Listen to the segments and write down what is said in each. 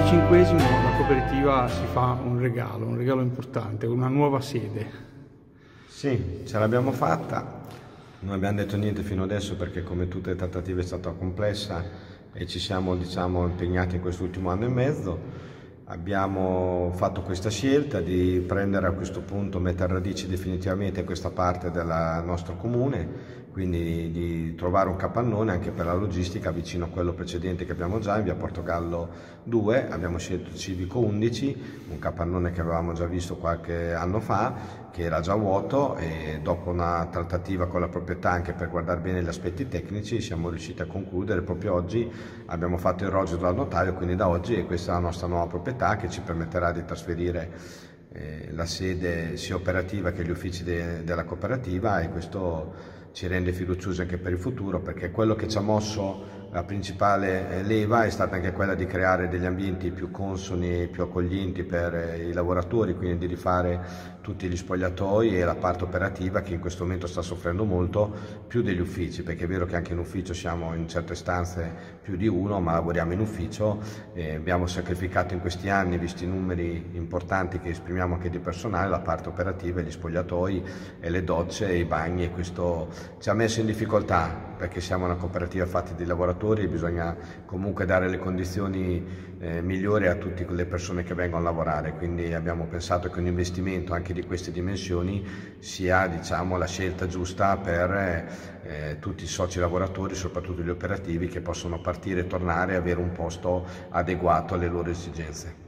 25esimo la cooperativa si fa un regalo importante, una nuova sede. Sì, ce l'abbiamo fatta, non abbiamo detto niente fino adesso perché come tutte le trattative è stata complessa e ci siamo impegnati in quest'ultimo anno e mezzo. Abbiamo fatto questa scelta di prendere a questo punto, mettere radici definitivamente in questa parte del nostro comune, quindi di trovare un capannone anche per la logistica vicino a quello precedente che abbiamo già in via Portogallo 2. Abbiamo scelto il Civico 11, un capannone che avevamo già visto qualche anno fa, che era già vuoto, e dopo una trattativa con la proprietà anche per guardare bene gli aspetti tecnici siamo riusciti a concludere. Proprio oggi abbiamo fatto il rogito dal notaio, quindi da oggi questa è la nostra nuova proprietà che ci permetterà di trasferire la sede sia operativa che gli uffici della cooperativa, e questo ci rende fiduciosi anche per il futuro, perché quello che ci ha mosso, la principale leva, è stata anche quella di creare degli ambienti più consoni e più accoglienti per i lavoratori, quindi di rifare tutti gli spogliatoi e la parte operativa che in questo momento sta soffrendo molto più degli uffici, perché è vero che anche in ufficio siamo in certe stanze più di uno, ma lavoriamo in ufficio e abbiamo sacrificato in questi anni, visti i numeri importanti che esprimiamo anche di personale, la parte operativa, gli spogliatoi e le docce e i bagni, e questo ci ha messo in difficoltà perché siamo una cooperativa fatta di lavoratori e bisogna comunque dare le condizioni migliori a tutte le persone che vengono a lavorare, quindi abbiamo pensato che un investimento anche di queste dimensioni sia, diciamo, la scelta giusta per tutti i soci lavoratori, soprattutto gli operativi, che possono partire e tornare e avere un posto adeguato alle loro esigenze.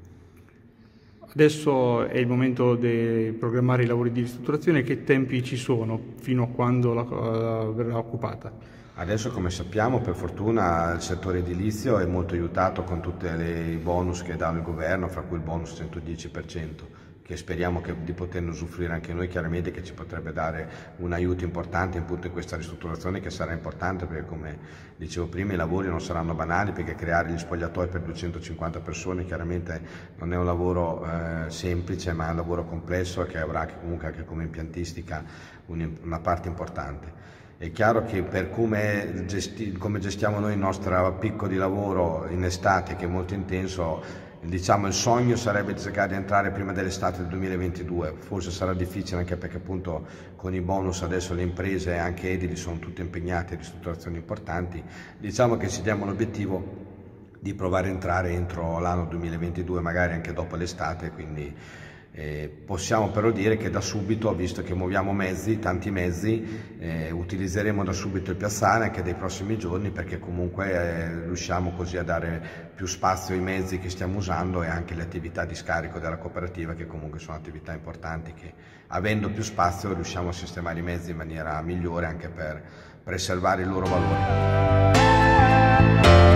Adesso è il momento di programmare i lavori di ristrutturazione. Che tempi ci sono fino a quando verrà occupata? Adesso, come sappiamo, per fortuna il settore edilizio è molto aiutato con tutti i bonus che dà il governo, fra cui il bonus 110%, che speriamo di poter usufruire anche noi, chiaramente, che ci potrebbe dare un aiuto importante appunto in questa ristrutturazione, che sarà importante perché, come dicevo prima, i lavori non saranno banali, perché creare gli spogliatoi per 250 persone chiaramente non è un lavoro semplice, ma è un lavoro complesso che avrà comunque anche come impiantistica una parte importante. È chiaro che per come gestiamo noi il nostro picco di lavoro in estate, che è molto intenso, diciamo il sogno sarebbe cercare di entrare prima dell'estate del 2022, forse sarà difficile anche perché appunto con i bonus adesso le imprese anche edili sono tutte impegnate in ristrutturazioni importanti. Diciamo che ci diamo l'obiettivo di provare a entrare entro l'anno 2022, magari anche dopo l'estate, quindi possiamo però dire che da subito, visto che muoviamo mezzi, tanti mezzi, utilizzeremo da subito il piazzale anche dei prossimi giorni, perché comunque riusciamo così a dare più spazio ai mezzi che stiamo usando e anche le attività di scarico della cooperativa, che comunque sono attività importanti, che avendo più spazio riusciamo a sistemare i mezzi in maniera migliore anche per preservare il loro valore.